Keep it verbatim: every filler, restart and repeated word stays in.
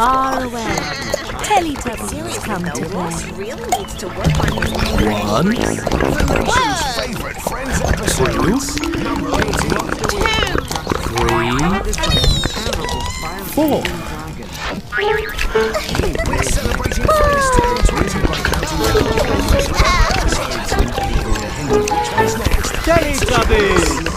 far away, Teletubbies come to play. Really needs to work on his One. Favorite Friends episodes. Three. Four. We're celebrating Friends territory by counting the episodes. Which one's next? Teletubbies!